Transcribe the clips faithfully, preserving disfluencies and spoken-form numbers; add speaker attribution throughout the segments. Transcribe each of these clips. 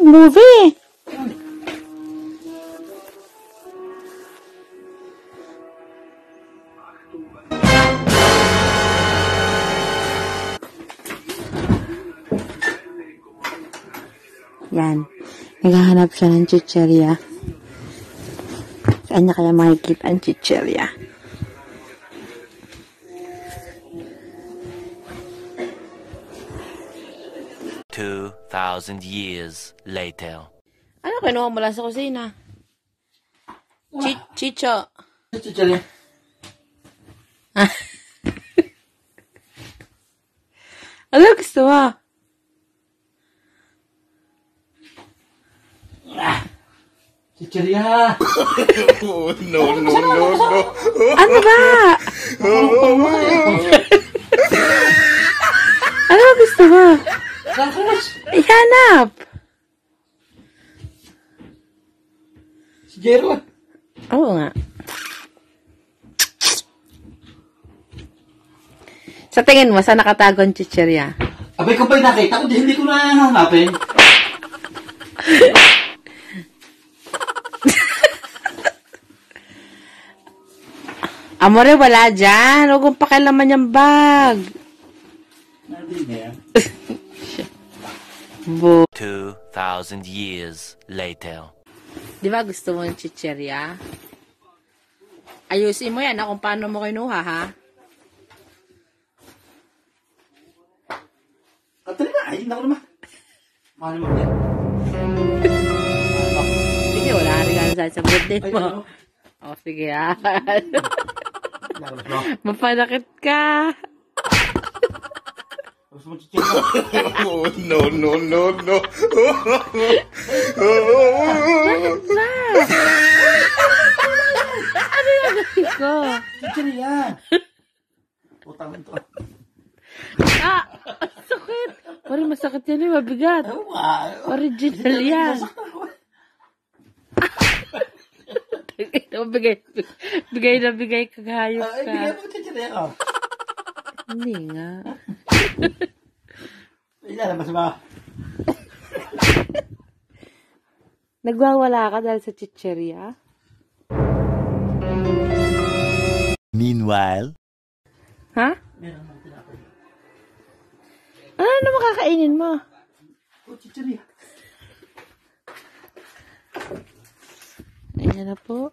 Speaker 1: movie. Yan. Naghahanap siya ng chicheria. Saan niya kaya makikita ang chicheria?
Speaker 2: Two thousand years later.
Speaker 1: Ano kinuha mo lang sa kusina? Chi Chicho.
Speaker 3: Chicheria.
Speaker 1: Ano gusto mo?
Speaker 3: Chicheria.
Speaker 2: Oh, no, no, no, no.
Speaker 1: Ano ba? Ano gusto mo? Ihanap.
Speaker 3: Si Jero.
Speaker 1: Oo nga. Sa tingin mo, saan nakatago ang chicheria?
Speaker 3: Abay ko ba'y nakita ko, hindi ko na hanapin.
Speaker 1: Amore, wala dyan. Huwag kong pakialaman yung bag.
Speaker 3: Nandun na yan.
Speaker 1: Bu.
Speaker 2: Two thousand years later.
Speaker 1: Di ba gusto mo yung chicheria? Ayusin mo yan ha, kung paano mo kinuha ha.
Speaker 3: Katali na, ayun ako naman. Mahal mo din.
Speaker 1: Sige, wala ka regalo sa sa birthday
Speaker 3: Ay,
Speaker 1: mo.
Speaker 3: ano?
Speaker 1: O, sige ha. Mapanakit ka.
Speaker 3: Gusto mo chicheria?
Speaker 2: Oh, no, no, no, no.
Speaker 1: Na. Ano yung gawin ko?
Speaker 3: Chicheria. Utang ito.
Speaker 1: Ah! Sakit! Parang masakit yan eh, mabigat.
Speaker 3: Oo nga.
Speaker 1: Original yan. Bigay, bigay na bigay kagayos
Speaker 3: Ay,
Speaker 1: ka.
Speaker 3: bigyan mo chicheria ko.
Speaker 1: Hindi nga.
Speaker 3: Ilan naman sa mga.
Speaker 1: Nagwawala ka dahil sa chicheria?
Speaker 2: Meanwhile.
Speaker 1: Ha?
Speaker 3: Meron mo tinapay.
Speaker 1: Ano na makakainin mo?
Speaker 3: Oh, chicheria.
Speaker 1: Ayan na po.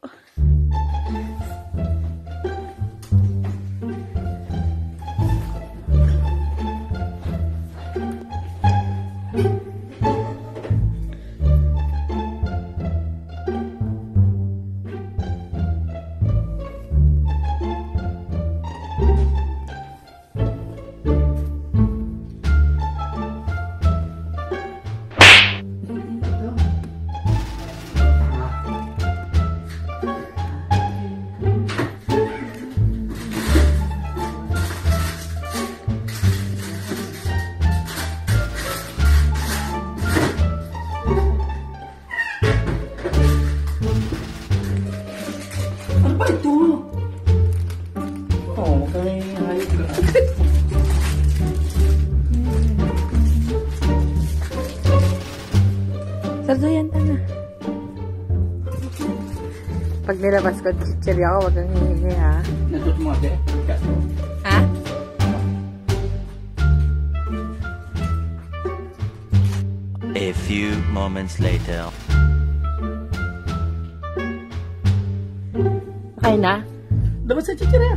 Speaker 3: Ano ba ito? Oo, kaya hayop na.
Speaker 1: Sardoyan ka na. Pag nilabas ko chicheria ako, wag kang hihingi ha.
Speaker 3: Nandun mo ate.
Speaker 1: Ha?
Speaker 2: A few moments later.
Speaker 1: Okay na?
Speaker 3: Dapat sa chicheria.